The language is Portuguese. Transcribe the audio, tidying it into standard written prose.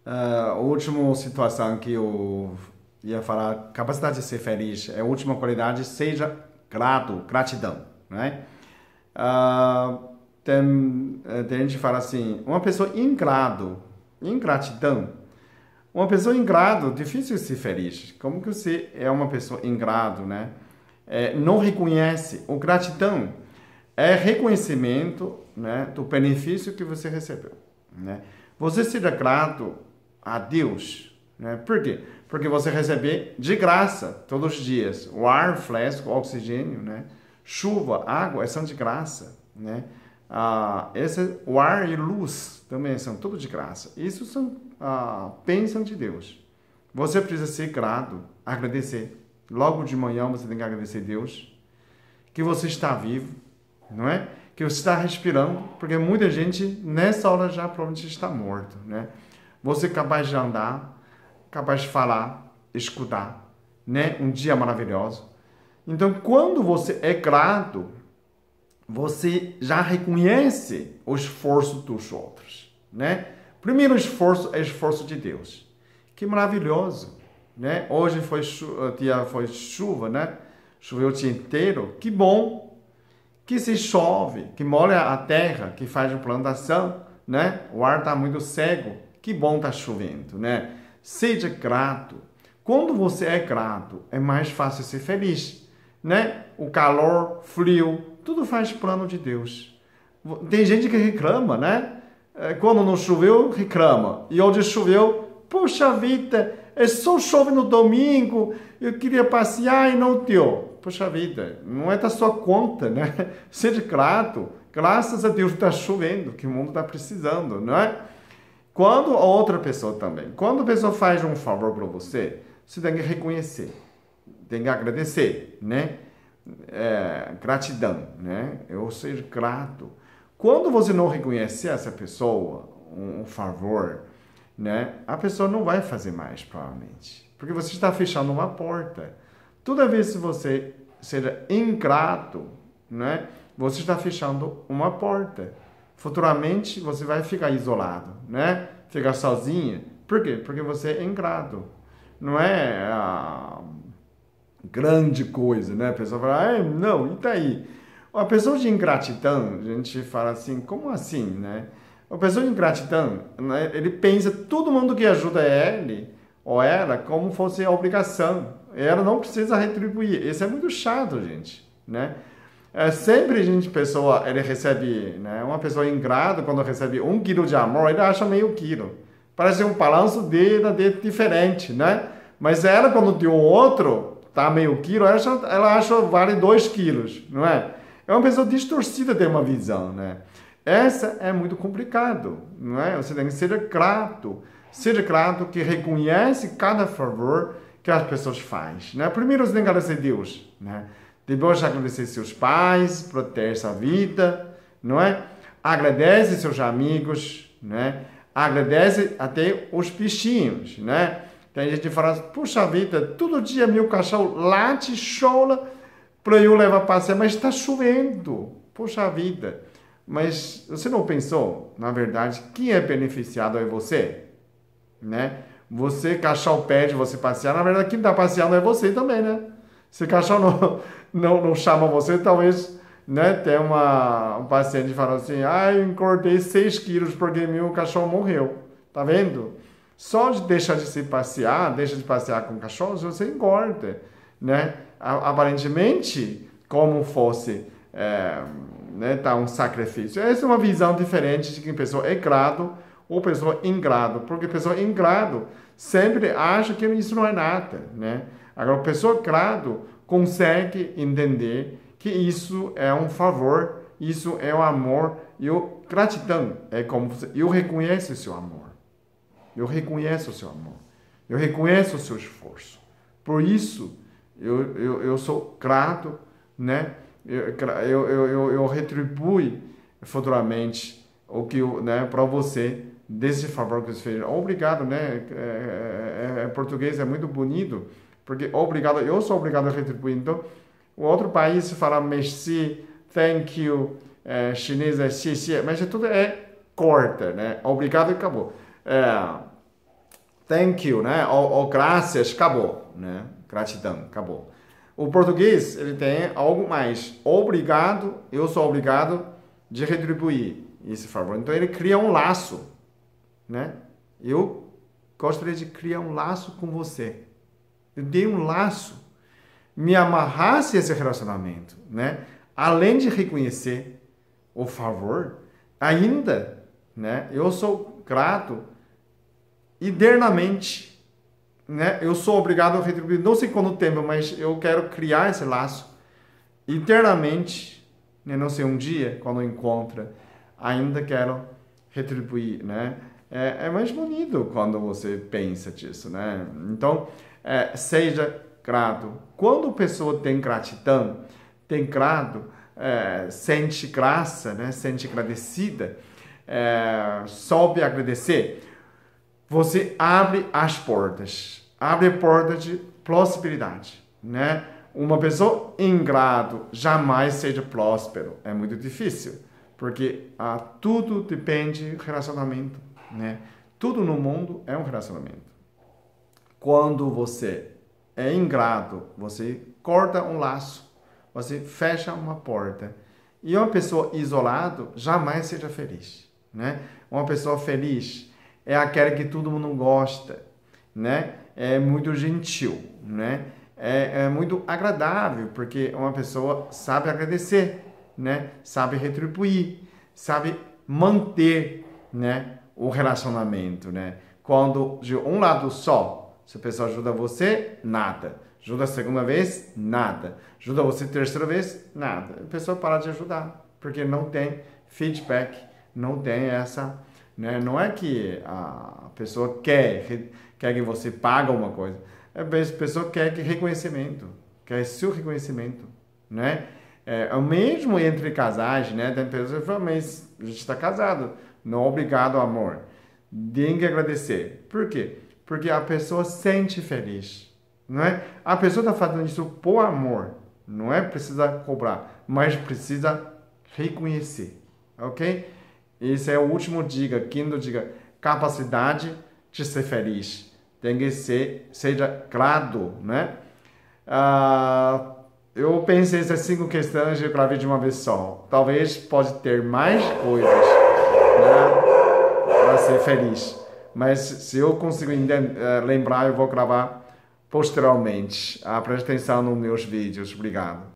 A última situação que eu ia falar, capacidade de ser feliz, é a última qualidade, seja grato, gratidão, né? Ah, tem gente que fala assim, uma pessoa ingratidão, uma pessoa ingrata, difícil ser feliz. Como que você é uma pessoa ingrata, né? Não reconhece. O gratidão é reconhecimento, né, do benefício que você recebeu, né? Você seja grato a Deus, né? Por quê? Porque você recebe de graça todos os dias. O ar fresco, o oxigênio, né? Chuva, água, são de graça, né? O ar e luz também são tudo de graça. Isso são bênçãos de Deus. Você precisa ser grato, agradecer. Logo de manhã você tem que agradecer a Deus que você está vivo, não é? Que você está respirando, porque muita gente nessa hora já provavelmente está morto, né? Você é capaz de andar, capaz de falar, escutar, né? Um dia maravilhoso. Então, quando você é grato, você já reconhece o esforço dos outros, né? Primeiro esforço é o esforço de Deus. Que maravilhoso, né? Hoje foi chuva, né? Choveu o dia inteiro. Que bom que se chove, que molha a terra, que faz a plantação, né? O ar está muito cego. Que bom está chovendo, né? Seja grato. Quando você é grato, é mais fácil ser feliz, né? O calor, frio, tudo faz plano de Deus. Tem gente que reclama, né? Quando não choveu, reclama. E onde choveu, puxa vida, só chove no domingo, eu queria passear e não deu. Puxa vida, não é da sua conta, né? Seja grato. Graças a Deus está chovendo, que o mundo está precisando, não é? Quando a outra pessoa também, quando a pessoa faz um favor para você, você tem que reconhecer, tem que agradecer, né? Gratidão, né? Eu ser grato. Quando você não reconhecer essa pessoa, um favor, né? A pessoa não vai fazer mais, provavelmente. Porque você está fechando uma porta. Toda vez que você seja ingrato, né? Você está fechando uma porta. Futuramente você vai ficar isolado, né? Ficar sozinho. Por quê? Porque você é ingrato. Não é grande coisa, né? A pessoa fala, não, e daí? A pessoa de ingratidão, a gente fala assim, como assim, né? A pessoa de ingratidão, né, ele pensa todo mundo que ajuda ele ou ela como fosse a obrigação. Ela não precisa retribuir. Isso é muito chato, gente, né? Sempre a gente, pessoa, ele recebe, né? Uma pessoa ingrata, quando recebe 1 quilo de amor, ele acha meio quilo. Parece um balanço dele diferente, né? Mas ela, quando tem um outro, tá meio quilo, ela acha vale 2 quilos, não é? É uma pessoa distorcida ter uma visão, né? Essa é muito complicado, não é? Você tem que ser grato. Seja grato que reconhece cada favor que as pessoas fazem, né? Primeiro você tem que agradecer a Deus, né? Depois agradecer seus pais por ter essa vida, não é? Agradece seus amigos, né? Agradece até os bichinhos, né? Tem gente que fala, puxa vida, todo dia meu cachorro late, chola para eu levar para passear, mas está chovendo. Puxa vida. Mas você não pensou, na verdade, quem é beneficiado é você, né? Você, cachorro pede você passear, na verdade, quem está passeando é você também, né? Se o cachorro não chama você, talvez, né, tem um paciente falando assim, eu engordei 6 quilos porque meu cachorro morreu. Tá vendo? Só de deixar de se passear, deixa de passear com cachorros, você engorda, né? Aparentemente, como fosse, né, tá um sacrifício. Essa é uma visão diferente de que a pessoa é grato ou pessoa ingrato, porque pessoa ingrato sempre acha que isso não é nada, né? Agora, a pessoa grato consegue entender que isso é um favor, isso é o amor, e gratidão é como eu reconheço o seu amor, eu reconheço o seu amor, eu reconheço o seu esforço, por isso eu sou grato, né? Eu retribuo futuramente o que né, para você desse favor que você fez. Obrigado, né? Português é muito bonito, porque obrigado, eu sou obrigado a retribuir. Então, o outro país fala merci, thank you, chinês é xie xie, mas tudo corta, né? Obrigado e acabou. thank you, né? Ou graças, acabou, né? Gratidão, acabou. O português, ele tem algo mais. Obrigado, eu sou obrigado de retribuir esse favor. Então, ele cria um laço, né? Eu gostaria de criar um laço com você. Eu dei um laço, me amarrasse esse relacionamento, né? Além de reconhecer o favor, ainda, né? Eu sou grato eternamente, né? Eu sou obrigado a retribuir, não sei quanto tempo, mas eu quero criar esse laço eternamente, né? Não sei, um dia, quando encontra, ainda quero retribuir, né? É mais bonito quando você pensa disso, né? Então, seja grato. Quando a pessoa tem gratidão, tem grato, sente graça, né? Sente agradecida, soube agradecer, você abre as portas. Abre a porta de possibilidade, né? Uma pessoa ingrata jamais seja próspero. É muito difícil, porque tudo depende do relacionamento, né? Tudo no mundo é um relacionamento. Quando você é ingrato, você corta um laço, você fecha uma porta. E uma pessoa isolada jamais seja feliz, né? Uma pessoa feliz é aquela que todo mundo gosta, né? É muito gentil, né? É muito agradável, porque uma pessoa sabe agradecer, né? Sabe retribuir, sabe manter, né? O relacionamento, né? Quando de um lado só, se a pessoa ajuda você, nada. Ajuda a segunda vez, nada. Ajuda você a terceira vez, nada. A pessoa para de ajudar, porque não tem feedback, não tem essa, né? Não é que a pessoa quer que você pague uma coisa. A pessoa quer que reconhecimento, quer seu reconhecimento, né? É o mesmo entre casais, né? Tem pessoas que falam, mas a gente está casado, não é obrigado ao amor. Tem que agradecer. Por quê? Porque a pessoa sente feliz, não é? A pessoa está fazendo isso por amor, não é precisa cobrar, mas precisa reconhecer, ok? Esse é o último dica, quinto dica, capacidade de ser feliz. Tem que ser, seja grato, né? Eu pensei essas 5 questões eu gravei de uma vez só. Talvez pode ter mais coisas, né, para ser feliz. Mas se eu conseguir lembrar, eu vou gravar posteriormente. Preste atenção nos meus vídeos. Obrigado.